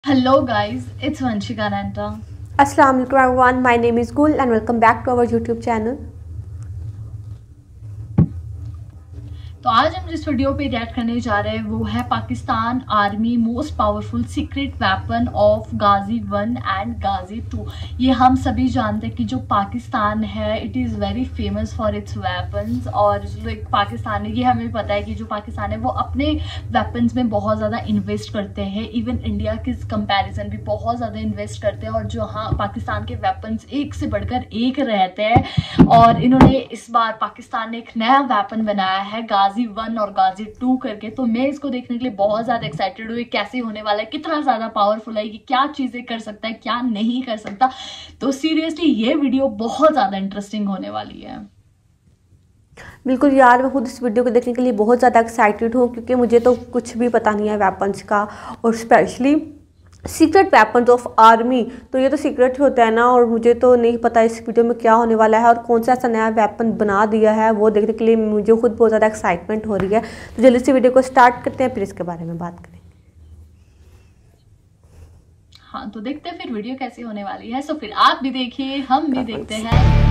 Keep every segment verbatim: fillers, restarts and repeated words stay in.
Hello guys, it's Vanshika Nanta. Assalamu alaikum everyone, my name is Gul and welcome back to our YouTube channel. तो आज हम जिस video पे react करने जा रहे हैं वो है Pakistan army most powerful secret weapon of Ghazi one and Ghazi two. ये हम सभी जानते हैं कि जो पाकिस्तान है it is very famous for its weapons. और जो पाकिस्तान है ये हमें पता है कि जो पाकिस्तान है वो अपने वेपन्स में बहुत ज़्यादा इन्वेस्ट करते हैं, इवन इंडिया के कंपेरिजन भी बहुत ज़्यादा इन्वेस्ट करते हैं। और जो हाँ पाकिस्तान के वेपन्स एक से बढ़कर एक रहते हैं। और इन्होंने इस बार पाकिस्तान ने एक नया वेपन बनाया है गाजी वन और गाजी टू करके। तो मैं इसको देखने के लिए बहुत ज्यादा एक्साइटेड हूँ, कैसे होने वाला है, कितना ज्यादा पावरफुल है, कि क्या चीजें कर सकता है क्या नहीं कर सकता। तो सीरियसली ये वीडियो बहुत ज्यादा इंटरेस्टिंग होने वाली है। बिल्कुल यार, मैं खुद इस वीडियो को देखने के लिए बहुत ज़्यादा एक्साइटेड हूँ क्योंकि मुझे तो कुछ भी पता नहीं है वेपन्स का, और specially secret weapons of army. तो ये तो सीक्रेट ही होता है ना, और मुझे तो नहीं पता इस वीडियो में क्या होने वाला है और कौन सा ऐसा नया वेपन बना दिया है। वो देखने के लिए मुझे खुद बहुत ज़्यादा एक्साइटमेंट हो रही है। तो जल्दी से वीडियो को स्टार्ट करते हैं, फिर इसके बारे में बात करेंगे। हाँ तो देखते हैं फिर वीडियो कैसी होने वाली है। सो फिर आप भी देखिए, हम भी देखते हैं।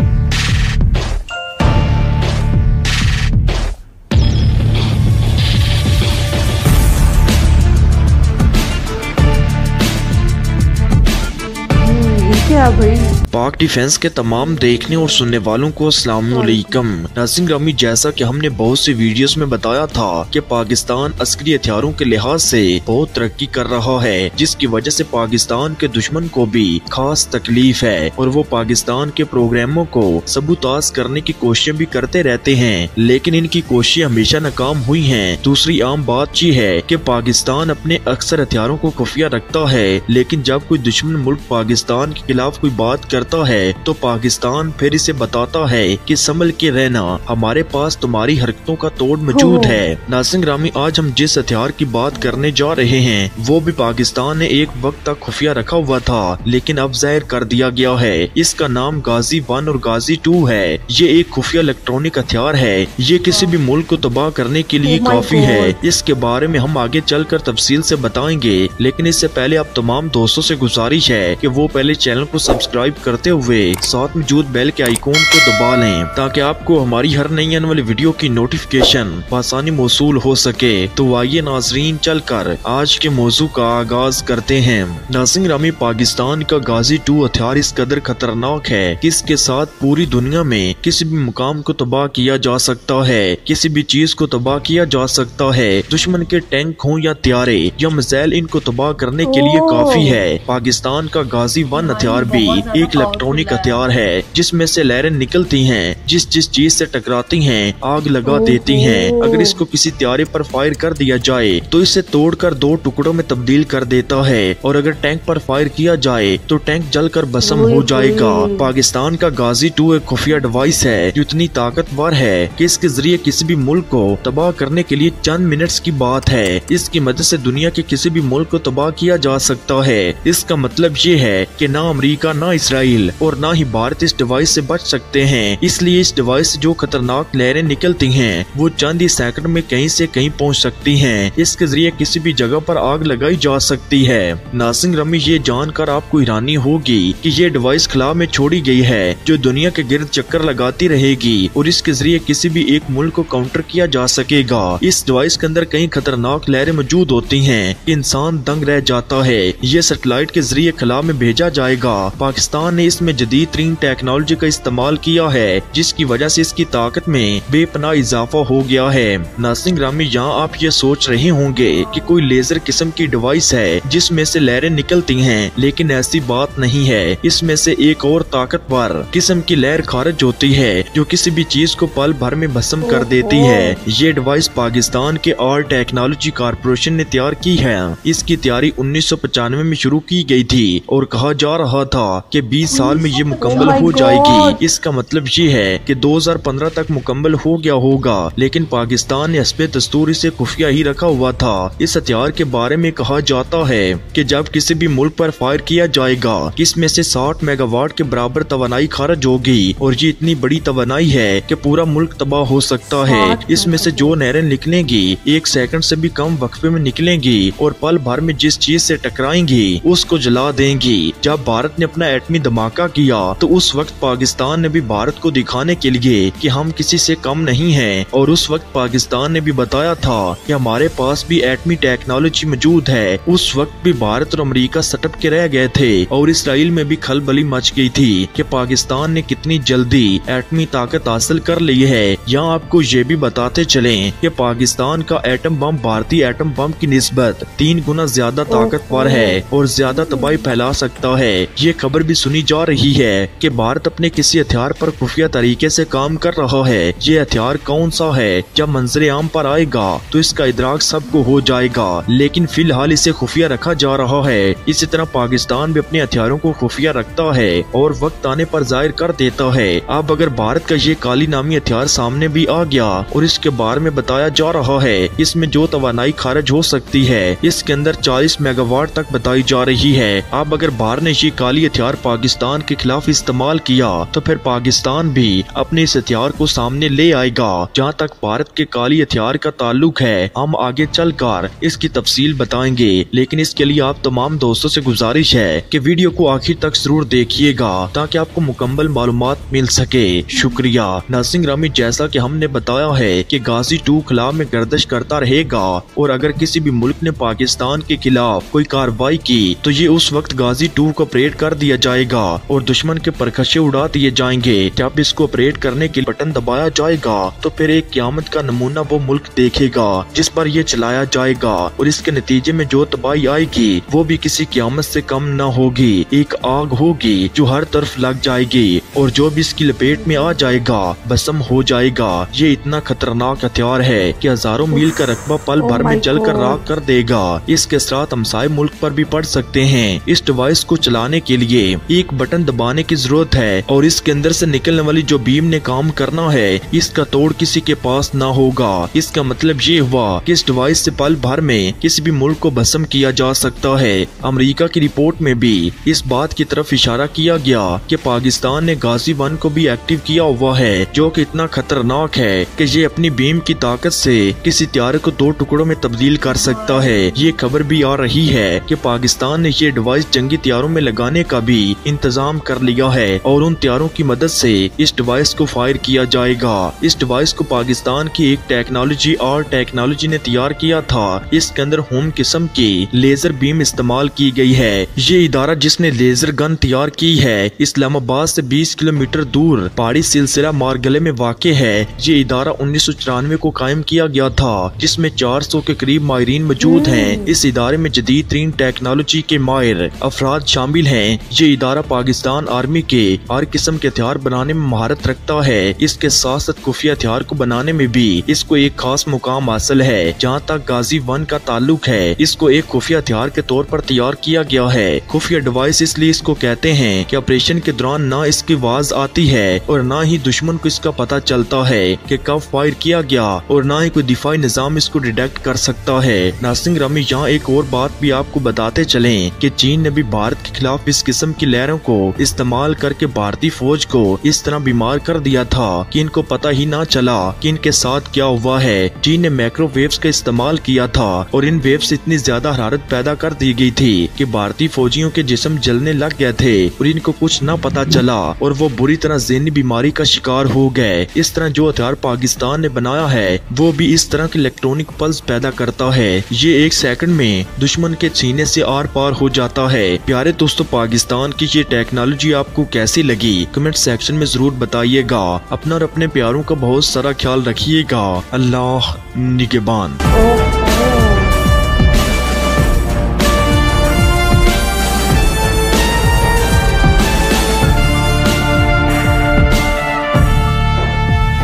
पाक डिफेंस के तमाम देखने और सुनने वालों को अस्सलाम वालेकुम। नाज़रीन ग्रामी, जैसा कि हमने बहुत सी वीडियोस में बताया था कि पाकिस्तान अस्करी हथियारों के लिहाज से बहुत तरक्की कर रहा है, जिसकी वजह से पाकिस्तान के दुश्मन को भी खास तकलीफ है और वो पाकिस्तान के प्रोग्रामों को सबूताज करने की कोशिशें भी करते रहते हैं, लेकिन इनकी कोशिशें हमेशा नाकाम हुई हैं। दूसरी आम बात यह है कि पाकिस्तान अपने अक्सर हथियारों को खुफिया रखता है, लेकिन जब कोई दुश्मन मुल्क पाकिस्तान के खिलाफ कोई बात करता है तो पाकिस्तान फिर इसे बताता है कि संभल के रहना, हमारे पास तुम्हारी हरकतों का तोड़ मौजूद है। नाज़रीन ग्रामी, आज हम जिस हथियार की बात करने जा रहे हैं वो भी पाकिस्तान ने एक वक्त तक खुफिया रखा हुआ था, लेकिन अब जाहिर कर दिया गया है। इसका नाम गाजी वन और गाजी टू है। ये एक खुफिया इलेक्ट्रॉनिक हथियार है। ये किसी भी मुल्क को तबाह करने के लिए काफी है। इसके बारे में हम आगे चलकर तफसील से बताएंगे, लेकिन इससे पहले आप तमाम दोस्तों से गुजारिश है कि वो पहले चैनल को सब्सक्राइब करते हुए साथ मौजूद बेल के आइकॉन को दबा लें, ताकि आपको हमारी हर नई आने वाली वीडियो की नोटिफिकेशन आसानी मौसूल हो सके। तो आइए नाजरीन, चलकर आज के मौजू का आगाज करते हैं। नाज़रीन ग्रामी, पाकिस्तान का गाजी टू हथियार इस कदर खतरनाक है कि इसके साथ पूरी दुनिया में किसी भी मुकाम को तबाह किया जा सकता है, किसी भी चीज को तबाह किया जा सकता है। दुश्मन के टैंक हो या त्यारे या मिसाइल, इनको तबाह करने के लिए काफी है। पाकिस्तान का गाजी वन हथियार भी एक इलेक्ट्रॉनिक हथियार है, जिसमें से लहरें निकलती हैं, जिस जिस चीज से टकराती हैं आग लगा देती हैं। अगर इसको किसी त्यारे पर फायर कर दिया जाए तो इसे तोड़कर दो टुकड़ों में तब्दील कर देता है, और अगर टैंक पर फायर किया जाए तो टैंक जलकर भस्म हो जाएगा। पाकिस्तान का गाजी टू एक खुफिया डिवाइस है जो इतनी ताकतवर है कि इसके जरिए किसी भी मुल्क को तबाह करने के लिए चंद मिनट्स की बात है। इसकी मदद से दुनिया के किसी भी मुल्क को तबाह किया जा सकता है। इसका मतलब ये है कि ना अमेरिका, ना इसराइल और ना ही भारत इस डिवाइस से बच सकते हैं। इसलिए इस डिवाइस से जो खतरनाक लहरें निकलती हैं वो चंद ही सेकंड में कहीं से कहीं पहुंच सकती हैं। इसके जरिए किसी भी जगह पर आग लगाई जा सकती है। नाज़रीन ग्रामी, ये जानकर आपको हैरानी होगी कि ये डिवाइस खला में छोड़ी गई है जो दुनिया के गिर्द चक्कर लगाती रहेगी और इसके जरिए किसी भी एक मुल्क को काउंटर किया जा सकेगा। इस डिवाइस के अंदर कई खतरनाक लहरें मौजूद होती हैं, इंसान दंग रह जाता है। ये सैटेलाइट के जरिए खला में भेजा जाएगा। पाकिस्तान ने इसमें जदीद तरीन टेक्नोलॉजी का इस्तेमाल किया है, जिसकी वजह से इसकी ताकत में बेपनाह इजाफा हो गया है। नाज़रीन ग्रामी, यहाँ आप ये सोच रहे होंगे कि कोई लेजर किस्म की डिवाइस है जिसमें से लहरें निकलती हैं, लेकिन ऐसी बात नहीं है। इसमें से एक और ताकतवर किस्म की लहर खारिज होती है जो किसी भी चीज को पल भर में भस्म कर देती है। ये डिवाइस पाकिस्तान के आर टेक्नोलॉजी कारपोरेशन ने तैयार की है। इसकी तैयारी उन्नीस सौ पचानवे में शुरू की गई थी और कहा जा रहा था कि बीस बीस साल में ये मुकम्मल Oh my हो God! जाएगी। इसका मतलब ये है कि दो हज़ार पंद्रह तक मुकम्मल हो गया होगा, लेकिन पाकिस्तान ने हस्बे दस्तूर इसे खुफिया ही रखा हुआ था। इस हथियार के बारे में कहा जाता है कि जब किसी भी मुल्क पर फायर किया जाएगा, इसमें से साठ मेगावाट के बराबर तवानाई खारिज होगी और ये इतनी बड़ी तवानाई है कि पूरा मुल्क तबाह हो सकता है। इसमें से जो नहरें निकलेंगी एक सेकंड से भी कम वक्फे में निकलेंगी और पल भर में जिस चीज से टकराएंगी उसको जला देंगी। जब भारत ने अपना एटमी धमाका किया तो उस वक्त पाकिस्तान ने भी भारत को दिखाने के लिए कि हम किसी से कम नहीं हैं, और उस वक्त पाकिस्तान ने भी बताया था कि हमारे पास भी एटमी टेक्नोलॉजी मौजूद है। उस वक्त भी भारत और अमेरिका सटक के रह गए थे और इसराइल में भी खलबली मच गई थी कि पाकिस्तान ने कितनी जल्दी एटमी ताकत हासिल कर ली है। यहाँ आपको ये भी बताते चलें कि पाकिस्तान का एटम बम भारतीय एटम बम की निस्बत तीन गुना ज्यादा ताकतवर है और ज्यादा तबाही फैला सकता है। ये खबर भी सुनी जा रही है कि भारत अपने किसी हथियार पर खुफिया तरीके से काम कर रहा है। ये हथियार कौन सा है जब मंजरे आम पर आएगा तो इसका इदराक सबको हो जाएगा, लेकिन फिलहाल इसे खुफिया रखा जा रहा है। इसी तरह पाकिस्तान भी अपने हथियारों को खुफिया रखता है और वक्त आने पर जाहिर कर देता है। अब अगर भारत का ये काली नामी हथियार सामने भी आ गया और इसके बारे में बताया जा रहा है, इसमें जो तवानाई खारिज हो सकती है इसके अंदर चालीस मेगावाट तक बताई जा रही है। अब अगर भारत ने ये काली हथियार पाकिस्तान के खिलाफ इस्तेमाल किया तो फिर पाकिस्तान भी अपने इस हथियार को सामने ले आएगा। जहाँ तक भारत के काली हथियार का ताल्लुक है, हम आगे चलकर इसकी तफसील बताएंगे, लेकिन इसके लिए आप तमाम दोस्तों से गुजारिश है कि वीडियो को आखिर तक जरूर देखिएगा ताकि आपको मुकम्मल मालूमात मिल सके। शुक्रिया। नाज़रीन ग्रामी, जैसा कि हमने बताया है कि गाजी टू खिला में गर्दिश करता रहेगा और अगर किसी भी मुल्क ने पाकिस्तान के खिलाफ कोई कार्रवाई की तो ये उस वक्त गाजी टू को ऑपरेट कर दिया जाएगा और दुश्मन के परखचे उड़ा दिए जाएंगे। जब इसको ऑपरेट करने के बटन दबाया जाएगा तो फिर एक क़यामत का नमूना वो मुल्क देखेगा जिस पर यह चलाया जाएगा और इसके नतीजे में जो तबाही आएगी वो भी किसी क़यामत से कम न होगी। एक आग होगी जो हर तरफ लग जाएगी और जो भी इसकी लपेट में आ जाएगा भस्म हो जाएगा। ये इतना खतरनाक हथियार है कि हजारों मील का रकबा पल भर में जलकर राख कर देगा। इसके असरात हमसाए मुल्क पर भी पड़ सकते हैं। इस डिवाइस को चलाने के लिए एक बटन दबाने की जरूरत है और इसके अंदर से निकलने वाली जो बीम ने काम करना है इसका तोड़ किसी के पास ना होगा। इसका मतलब ये हुआ कि इस डिवाइस से पल भर में किसी भी मुल्क को भस्म किया जा सकता है। अमेरिका की रिपोर्ट में भी इस बात की तरफ इशारा किया गया कि पाकिस्तान ने गाजी वन को भी एक्टिव किया हुआ है जो कि इतना खतरनाक है कि ये अपनी बीम की ताकत से किसी हथियार को दो टुकड़ों में तब्दील कर सकता है। ये खबर भी आ रही है कि पाकिस्तान ने ये डिवाइस जंगी हथियारों में लगाने का भी इंतजाम कर लिया है और उन हथियारों की मदद से इस डिवाइस को फायर किया जाएगा। इस डिवाइस को पाकिस्तान की एक टेक्नोलॉजी और टेक्नोलॉजी ने तैयार किया था। इसके अंदर होम किस्म की लेजर बीम इस्तेमाल की गई है। ये इदारा जिसने लेजर गन तैयार की है इस्लामाबाद से बीस किलोमीटर दूर पहाड़ी सिलसिला मारगले में वाक़ है। ये इदारा उन्नीस सौ चौरानवे को कायम किया गया था जिसमें चार सौ के करीब माहिरीन मौजूद हैं। इस इदारे में जदीद तरीन टेक्नोलॉजी के माहिर अफराद शामिल हैं। ये इदारा पाकिस्तान आर्मी के हर किस्म के हथियार बनाने में महारत रखता है। इसके साथ साथ खुफिया हथियार को बनाने में भी इसको एक खास मुकाम हासिल है। जहाँ तक गाजी वन का ताल्लुक है, इसको एक खुफिया हथियार के तौर पर तैयार किया गया है। खुफिया डिवाइस इसलिए इसको कहते हैं कि ऑपरेशन के दौरान न इसकी आवाज आती है और न ही दुश्मन को इसका पता चलता है कि कब फायर किया गया और न ही कोई दिफाई निजाम इसको डिटेक्ट कर सकता है। नाज़रीन ग्रामी, यहाँ एक और बात भी आपको बताते चलें कि चीन ने भी भारत के खिलाफ इस किस्म की लहरों को इस्तेमाल करके भारतीय फौज को इस तरह बीमार कर दिया था कि इनको पता ही ना चला कि इनके साथ क्या हुआ है। चीन ने माइक्रोवेव्स का इस्तेमाल किया था और इन वेव्स इतनी ज्यादा हरारत पैदा कर दी गई थी कि भारतीय फौजियों के जिस्म जलने लग गए थे और इनको कुछ न पता चला और वो बुरी तरह ज़हनी बीमारी का शिकार हो गए। इस तरह जो हथियार पाकिस्तान ने बनाया है वो भी इस तरह के इलेक्ट्रॉनिक पल्स पैदा करता है। ये एक सेकंड में दुश्मन के सीने से आर पार हो जाता है। प्यारे दोस्तों, पाकिस्तान की ये टेक्नोलॉजी आपको कैसी लगी कमेंट सेक्शन में जरूर बताइएगा। अपना और अपने प्यारों का बहुत सारा ख्याल रखिएगा। अल्लाह निगहबान।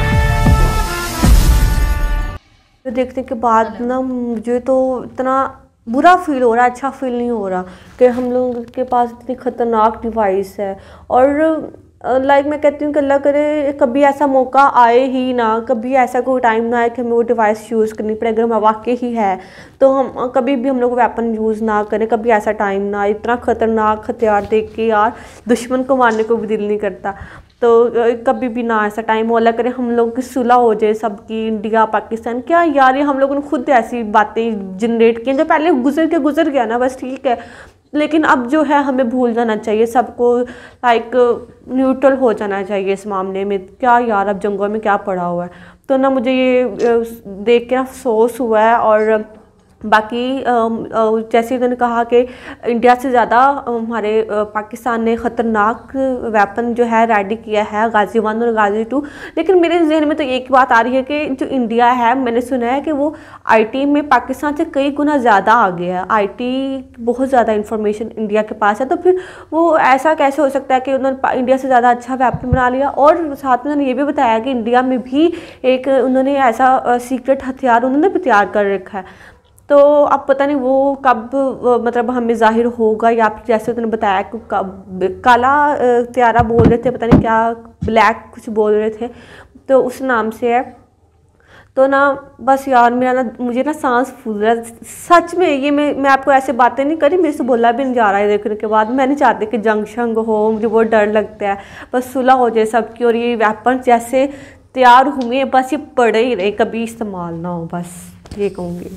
देखने के बाद ना मुझे तो इतना बुरा फील हो रहा है, अच्छा फील नहीं हो रहा कि हम लोगों के पास इतनी ख़तरनाक डिवाइस है। और लाइक मैं कहती हूँ कि अल्लाह करे कभी ऐसा मौका आए ही ना, कभी ऐसा कोई टाइम ना आए कि हमें वो डिवाइस यूज़ करनी पड़े। अगर हमें वाकई ही है तो हम कभी भी हम लोग वेपन यूज़ ना करें, कभी ऐसा टाइम ना आए। इतना ख़तरनाक हथियार देख के यार दुश्मन को मारने को भी दिल नहीं करता। तो कभी भी ना ऐसा टाइम हो, अल्लाह करे हम लोग की सुलह हो जाए सबकी, इंडिया पाकिस्तान। क्या यार ये हम लोगों ने खुद ऐसी बातें जनरेट की जो पहले गुजर के गुजर गया ना, बस ठीक है। लेकिन अब जो है हमें भूल जाना चाहिए, सबको लाइक न्यूट्रल हो जाना चाहिए इस मामले में। क्या यार अब जंगों में क्या पड़ा हुआ है। तो ना मुझे ये देख के अफसोस हुआ है। और बाकी जैसे उन्होंने कहा कि इंडिया से ज़्यादा हमारे पाकिस्तान ने ख़तरनाक वेपन जो है रेडी किया है, गाज़ी वन और गाज़ी टू। लेकिन मेरे जहन में तो एक बात आ रही है कि जो इंडिया है, मैंने सुना है कि वो आईटी में पाकिस्तान से कई गुना ज़्यादा आगे है। आईटी बहुत ज़्यादा इंफॉर्मेशन इंडिया के पास है। तो फिर वो ऐसा कैसे हो सकता है कि उन्होंने इंडिया से ज़्यादा अच्छा वेपन बना लिया। और साथ में उन्होंने ये भी बताया कि इंडिया में भी एक उन्होंने ऐसा सीक्रेट हथियार उन्होंने भी तैयार कर रखा है। तो अब पता नहीं वो कब मतलब हमें ज़ाहिर होगा, या फिर जैसे उन्होंने बताया कि कब काला त्यारा बोल रहे थे, पता नहीं क्या ब्लैक कुछ बोल रहे थे, तो उस नाम से है। तो ना बस यार मेरा ना मुझे ना सांस फूल रहा है सच में। ये मैं मैं आपको ऐसे बातें नहीं करी, मेरे से बोला भी नहीं जा रहा है देखने के बाद। मैं नहीं चाहती कि जंग शंग हो, मुझे बहुत डर लगता है। बस सुलह हो जाए सबकी और ये वेपन जैसे तैयार हुए बस ये पड़े ही रहे, कभी इस्तेमाल ना हो, बस ये कहूँगी।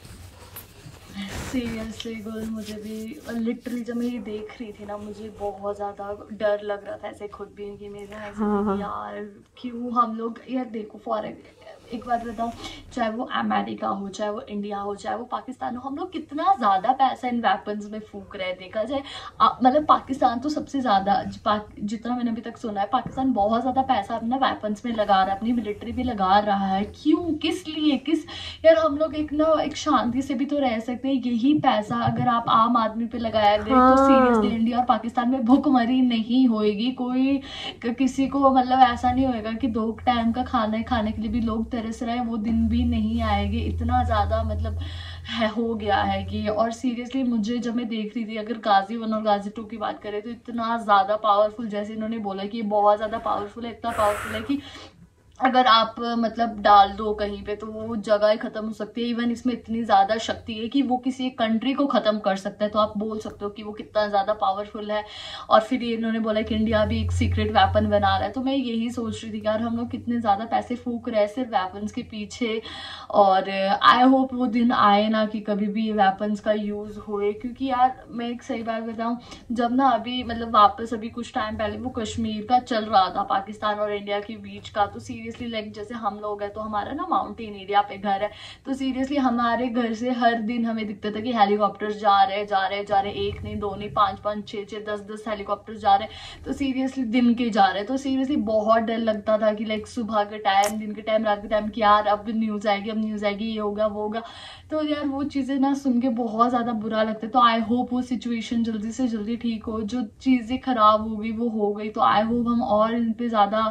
सीरियसली गुल, मुझे भी लिटरली जब मैं ये देख रही थी ना, मुझे बहुत ज़्यादा डर लग रहा था ऐसे खुद भी कि मेरे ऐसे हाँ, हाँ। यार क्यों हम लोग यार देखो फॉर एक बात बताऊँ, चाहे वो अमेरिका हो, चाहे वो इंडिया हो, चाहे वो पाकिस्तान हो, हम लोग कितना ज़्यादा पैसा इन वेपन्स में फूक रहे हैं। देखा जाए मतलब पाकिस्तान तो सबसे ज़्यादा, जितना मैंने अभी तक सुना है, पाकिस्तान बहुत ज़्यादा पैसा अपना वेपन्स में लगा रहा है, अपनी मिलिट्री भी लगा रहा है। क्यों, किस लिए, किस यार हम लोग एक ना एक शांति से भी तो रह सकते हैं। यही पैसा अगर आप आम आदमी पे लगाया गया हाँ। तो सीरियसली इंडिया और पाकिस्तान में भूखमरी नहीं होएगी। कोई किसी को मतलब ऐसा नहीं होएगा कि दो टाइम का खाना खाने के लिए भी लोग तरस रहे हैं, वो दिन भी नहीं आएंगे। इतना ज़्यादा मतलब है हो गया है कि। और सीरियसली मुझे जब मैं देख रही थी, अगर गाजी वन और गाजी टू की बात करें तो इतना ज़्यादा पावरफुल, जैसे इन्होंने बोला कि ये बहुत ज़्यादा पावरफुल है, इतना पावरफुल है कि अगर आप मतलब डाल दो कहीं पे तो वो जगह ही खत्म हो सकती है। इवन इसमें इतनी ज़्यादा शक्ति है कि वो किसी एक कंट्री को ख़त्म कर सकता है। तो आप बोल सकते हो कि वो कितना ज़्यादा पावरफुल है। और फिर ये इन्होंने बोला कि इंडिया भी एक सीक्रेट वेपन बना रहा है। तो मैं यही सोच रही थी यार हम लोग कितने ज़्यादा पैसे फूक रहे हैं सिर्फ वेपन्स के पीछे। और आई होप वो दिन आए ना कि कभी भी ये वेपन्स का यूज़ होए। क्योंकि यार मैं एक सही बात बताऊँ, जब ना अभी मतलब वापस अभी कुछ टाइम पहले वो कश्मीर का चल रहा था पाकिस्तान और इंडिया के बीच का, तो सीरियसली लाइक जैसे हम लोग हैं तो हमारा ना माउंटेन एरिया पे घर है, तो सीरियसली हमारे घर से हर दिन हमें दिखता था कि हेलीकॉप्टर्स जा रहे जा रहे जा रहे एक नहीं दो नहीं पांच पांच छः छः दस दस हेलीकॉप्टर्स जा रहे हैं। तो सीरियसली दिन के जा रहे हैं। तो सीरियसली बहुत डर लगता था कि लाइक सुबह के टाइम, दिन के टाइम, रात के टाइम कि यार अब न्यूज़ आएगी अब न्यूज़ आएगी, ये होगा वो होगा। तो यार वो चीज़ें ना सुन के बहुत ज़्यादा बुरा लगता है। तो आई होप वो सिचुएशन जल्दी से जल्दी ठीक हो। जो चीज़ें खराब हो गई वो हो गई। तो आई होप हम और इन पर ज़्यादा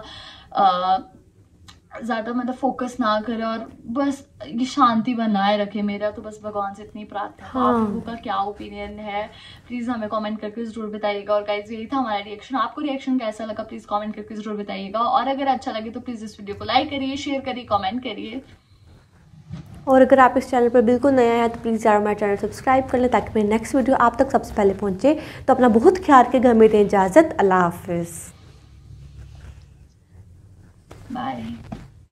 ज़्यादा मतलब फोकस ना करें और बस ये शांति बनाए रखे। मेरा तो बस भगवान से इतनी प्रार्थना। हाँ। आप लोगों का क्या ओपिनियन है प्लीज़ हमें कमेंट करके ज़रूर बताइएगा। और गाइस यही था हमारा रिएक्शन। आपको रिएक्शन कैसा लगा प्लीज़ कमेंट करके ज़रूर बताइएगा। और अगर अच्छा लगे तो प्लीज़ इस वीडियो को लाइक करिए, शेयर करिए, कमेंट करिए। और अगर आप इस चैनल पर बिल्कुल नया है तो प्लीज़ यार हमारा चैनल सब्सक्राइब कर लें ताकि मेरी नेक्स्ट वीडियो आप तक सबसे पहले पहुँचे। तो अपना बहुत ख्याल रखिए, घर में दें इजाज़त। अल्लाह हाफिज़, बाय।